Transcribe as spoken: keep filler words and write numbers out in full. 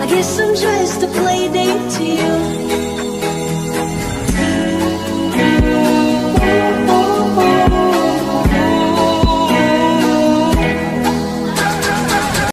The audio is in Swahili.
guess I'm just a play date to you.